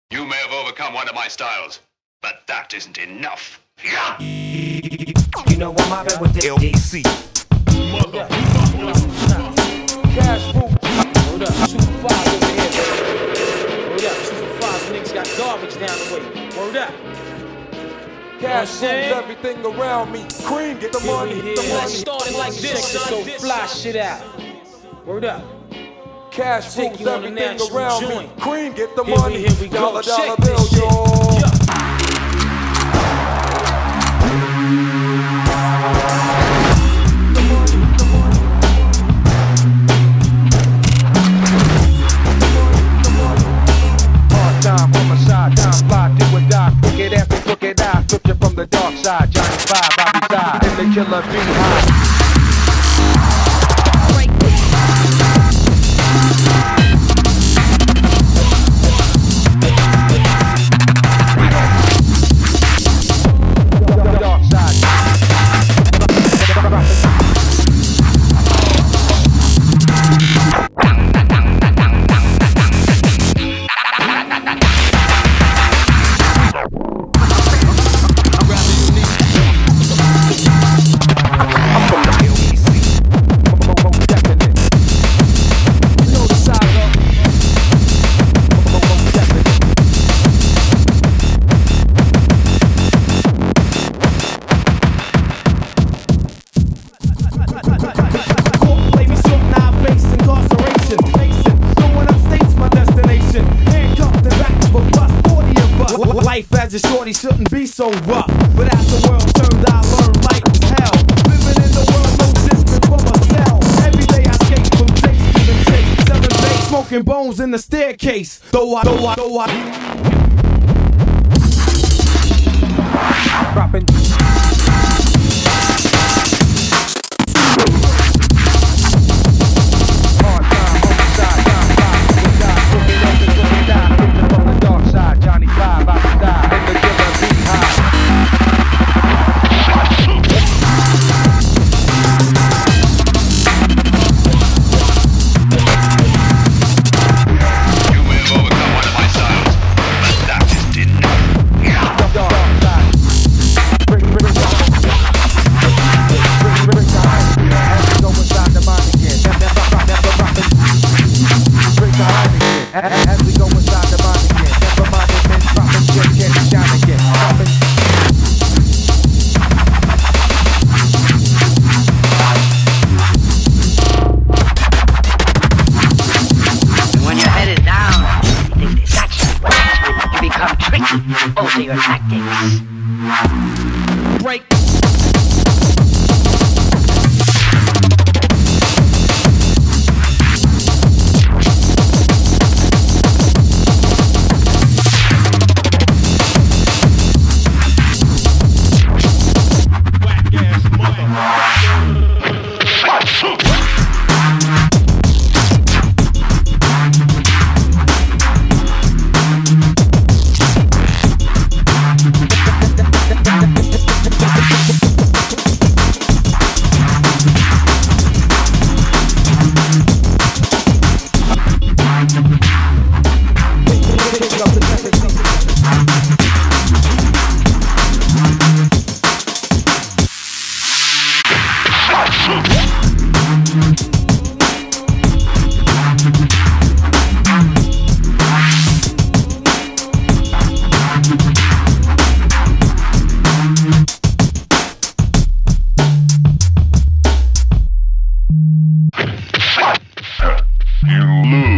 You may have overcome one of my styles, but that isn't enough. Yeah! You know I'm mobbing with the LBC. Cash Fruit. Hold up, Super 5 over here. Hold up, Super 5 niggas got garbage down the way. Word up. Cash Fruit's everything around me. Cream, get the money. Let's start it like this, son. So fly shit out. Word up. Cash Take Fruit's you on a everything national around me. joint. Cream, get the Here money. we go. Dollar Check bill, this shit. yo. Yeah. Time, homicide, time fly, do or die. Crooked ass and crooked eye, scripture from the dark side. Johnny 5, I reside in the killer beehive. Dark side. Life as a shorty shouldn't be so rough. But as the world turned, I learned life was hell. Living in the world, no different from a cell. Every day I skate from chase to chase. 7 days smoking bones in the staircase. Though I Dropping. Hard time, homicide, time fly, do or die. Crooked ass and crooked eye, scripture from the dark side. Johnny 5, I reside in the killer beehive. You may have overcome one of my styles, but that isn't enough. Yeah! Dark side. Bring the ice as we go inside the mind again. Never robbing. Bring the ice again as we go inside the mind again. Never mind the men dropping shit, can't shine again. Dropping. When your head is down, you think this action. You become tricky. Alter your tactics. Break. You lose.